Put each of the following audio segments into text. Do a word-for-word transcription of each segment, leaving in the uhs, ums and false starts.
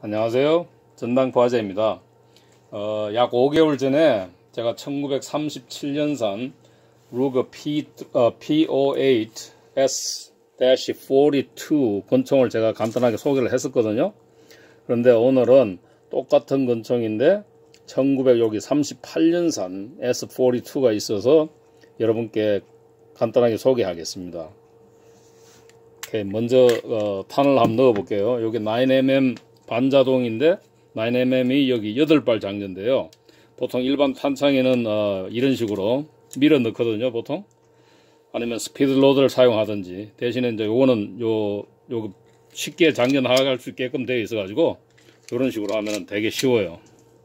안녕하세요. 전당포화재입니다. 어, 약 오 개월 전에 제가 천구백삼십칠 년산 루거 P, 어, 피 오 에잇 에스 사십이 권총을 제가 간단하게 소개를 했었거든요. 그런데 오늘은 똑같은 권총인데 천구백삼십팔 년산 에스 사십이가 있어서 여러분께 간단하게 소개하겠습니다. 오케이, 먼저 어, 탄을 한번 넣어 볼게요. 여기 나인 엠엠 반자동인데 나인 엠엠이 여기 여덟 발 장전인데요. 보통 일반 탄창에는 어, 이런 식으로 밀어 넣거든요. 보통 아니면 스피드 로드를 사용하든지, 대신에 이제 요거는 요, 요 쉽게 장전할 수 있게끔 되어 있어 가지고 이런 식으로 하면 되게 쉬워요.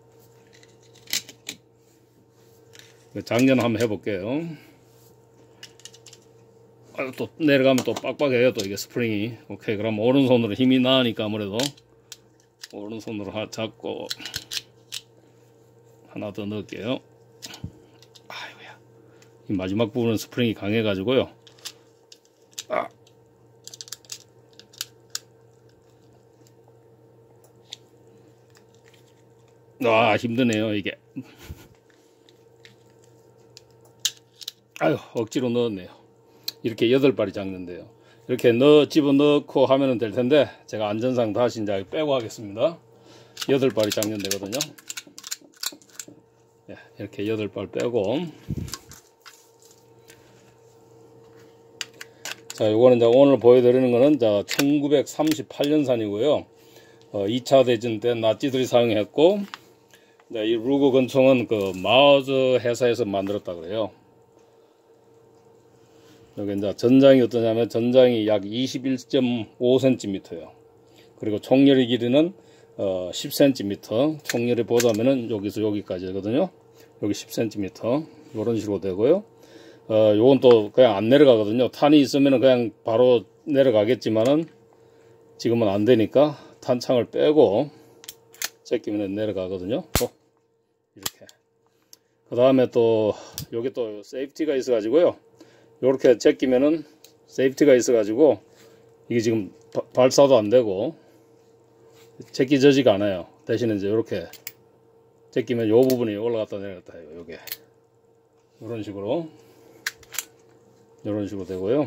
장전 한번 해볼게요. 아, 또 내려가면 또 빡빡해요. 또 이게 스프링이. 오케이, 그럼 오른손으로 힘이 나니까 아무래도 오른손으로 하, 잡고 하나 더 넣을게요. 아이고야, 이 마지막 부분은 스프링이 강해 가지고요. 아. 아, 힘드네요 이게. 아유, 억지로 넣었네요. 이렇게 여덟 발이 장는데요. 이렇게 넣어 집어 넣고 하면 될 텐데, 제가 안전상 다시 이제 빼고 하겠습니다. 여덟 발이 장전되거든요. 예, 이렇게 여덟 발 빼고. 자, 요거는 이제 오늘 보여드리는 거는 자, 천구백삼십팔 년산이고요. 어, 이 차 대전 때 나치들이 사용했고, 네, 이 루거 권총은 그 마우저 회사에서 만들었다 그래요. 여기 이제 전장이 어떠냐면, 전장이 약 이십일 점 오 센티미터예요. 그리고 총열의 길이는 어, 십 센티미터. 총열이 보자면은 여기서 여기까지거든요. 여기 십 센티미터. 이런 식으로 되고요. 어, 요건 또 그냥 안 내려가거든요. 탄이 있으면은 그냥 바로 내려가겠지만은 지금은 안 되니까 탄창을 빼고 제끼면 내려가거든요. 또 이렇게. 그 다음에 또 여기 또 세이프티가 있어 가지고요. 요렇게 제끼면은 세이프티가 있어 가지고 이게 지금 바, 발사도 안 되고 제끼져지가 않아요. 대신에 이제 요렇게 제끼면 요 부분이 올라갔다 내려갔다 해요. 요게 요런 식으로 요런 식으로 되고요.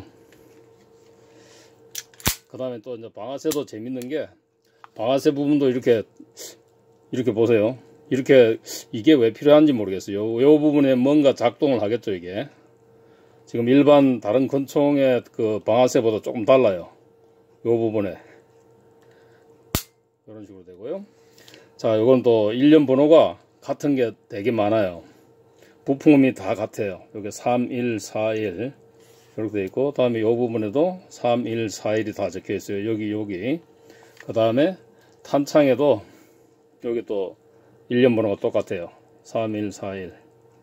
그 다음에 또 이제 방아쇠도 재밌는 게, 방아쇠 부분도 이렇게 이렇게 보세요. 이렇게 이게 왜 필요한지 모르겠어요. 요, 요 부분에 뭔가 작동을 하겠죠. 이게 지금 일반 다른 권총의 그 방아쇠보다 조금 달라요. 요 부분에 이런 식으로 되고요. 자, 요건 또 일련 번호가 같은 게 되게 많아요. 부품음이 다 같아요. 여기 삼일사일 이렇게 되어 있고, 다음에 요 부분에도 삼일사일이 다 적혀 있어요. 여기 여기. 그 다음에 탄창에도 여기 또 일련 번호가 똑같아요. 삼일사일.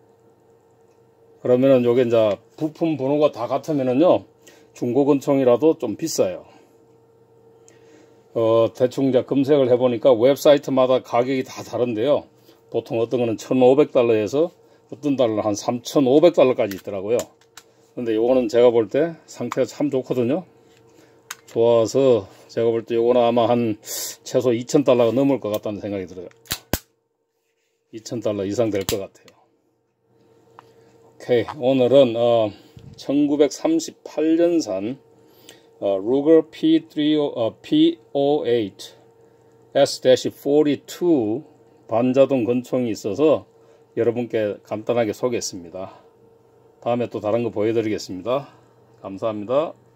그러면은 요게 이제 부품 번호가 다 같으면은요, 중고 권총이라도 좀 비싸요. 어, 대충 이제 검색을 해보니까 웹사이트마다 가격이 다 다른데요. 보통 어떤 거는 천오백 달러에서 어떤 달러는 한 삼천오백 달러까지 있더라고요. 근데 요거는 제가 볼 때 상태가 참 좋거든요. 좋아서 제가 볼 때 요거는 아마 한 최소 이천 달러가 넘을 것 같다는 생각이 들어요. 이천 달러 이상 될 것 같아요. 오케이, 오늘은 어, 천구백삼십팔 년산 어, 루거 피 오 에잇 에스 사십이 반자동 권총이 있어서 여러분께 간단하게 소개했습니다. 다음에 또 다른 거 보여드리겠습니다. 감사합니다.